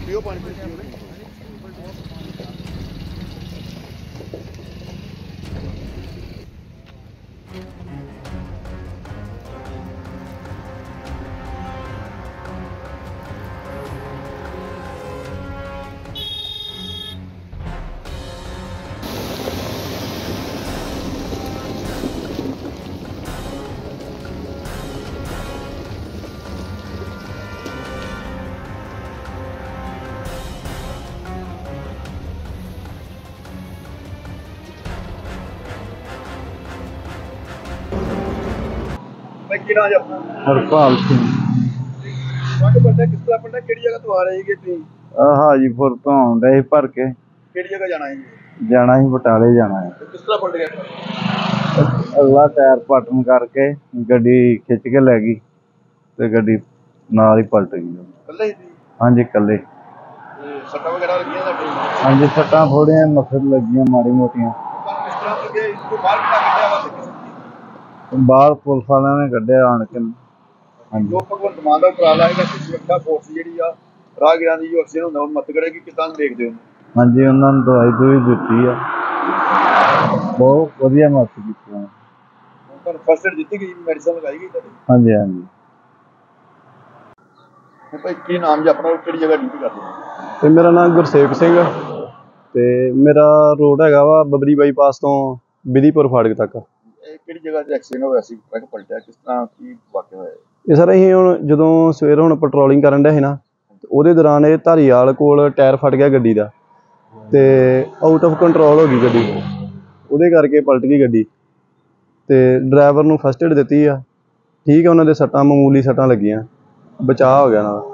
पियो पानी पियो की नाम अपना हरपाल सिंह पड़ता किस तरह पड़ता कि जगह तो आ रही है हाजीपुर तो आउंडे भर के कि जगह जाना है जाना ही बटाले जाना है। किस तरह पड़ गया अगला टायर पटन करके गड्डी खिंच के लै गई ते गड्डी नाल ही पलट गई। कल्ले ही हाँ जी कल्ले। सट्टा वगैरह लगी है हाँ जी सट्टां थोड़ियां मसर लगियां माड़ी मोटियां। किस तरह लगे इसको बाहर कितना कटिया बाहर पुलिस वालियां ने कड्ढिया आण के। हाँ जी जो भगवंत मान का उपराला है कि सुरक्षा फोर्स जी राहगीरां की जो एक्सीडेंट होंदा मदद करेगी कितना देखते हो। हाँ जी उन्होंने दवाई दुई दी है बहुत वधिया मदद की। फर्स्ट एड दी गई मेडिसिन लगाई गई हाँ जी हाँ जी। भाई की नाम जी अपना कि जगह ड्यूटी करते ਤੇ ਮੇਰਾ ਨਾਮ ਗੁਰਸੇਵਕ ਸਿੰਘ ਤੇ ਮੇਰਾ ਰੋਡ ਹੈਗਾ ਵਾ ਬਬਰੀ ਬਾਈਪਾਸ ਤੋਂ ਵਿਧੀਪੁਰ ਫਾਟਕ ਤੱਕ। कि जगह एक्सीडेंट होया सी ट्रक पलटिया किस तरह की वाकया होया ਇਹ ਸਰ ਅਸੀਂ ਹੁਣ ਜਦੋਂ ਸਵੇਰ ਹੁਣ ਪੈਟਰੋਲਿੰਗ ਕਰਨ ਡਿਆ ਸੀ ਨਾ ਉਹਦੇ ਦੌਰਾਨ ਇਹ ਧਾਰੀਵਾਲ ਕੋਲ ਟਾਇਰ ਫਟ ਗਿਆ ਗੱਡੀ ਦਾ ਤੇ ਆਊਟ ਆਫ ਕੰਟਰੋਲ ਹੋ ਗਈ ਗੱਡੀ ਉਹਦੇ ਕਰਕੇ ਪਲਟ ਗਈ ਗੱਡੀ ਤੇ ਡਰਾਈਵਰ ਨੂੰ ਫਸਟ ਏਡ ਦਿੱਤੀ ਆ ਠੀਕ ਹੈ ਉਹਨਾਂ ਦੇ ਸੱਟਾਂ ਮਾਮੂਲੀ ਸੱਟਾਂ ਲੱਗੀਆਂ ਬਚਾਅ ਹੋ ਗਿਆ ਉਹਨਾਂ ਦਾ।